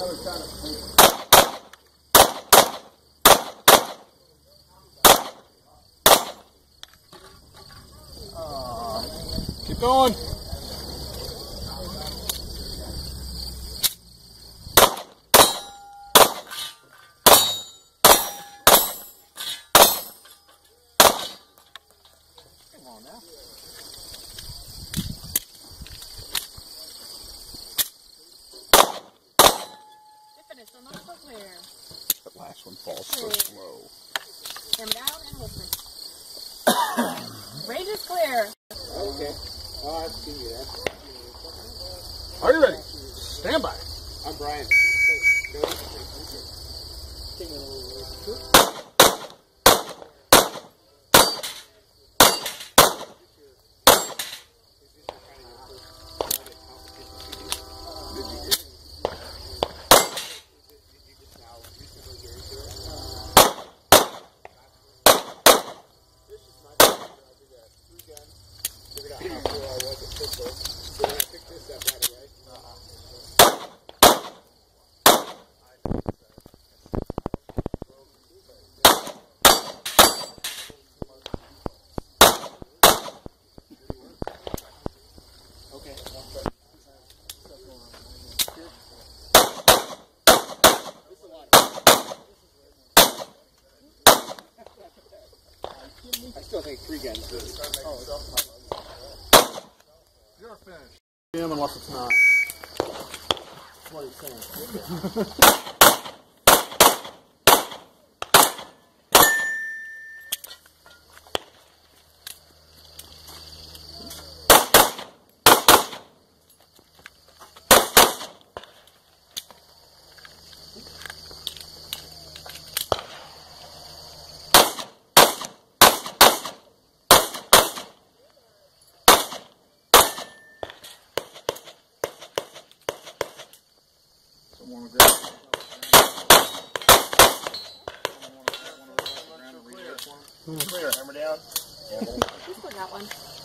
Keep going. Come on now. That last one falls so slow. Come down and listen. Range is clear. Okay. Oh, I've seen you that. Are you ready? Stand by. I'm Brian. I still think 3 guns. You're finished. Unless it's not. That's what he's saying. Clear, hammer down. He's got one.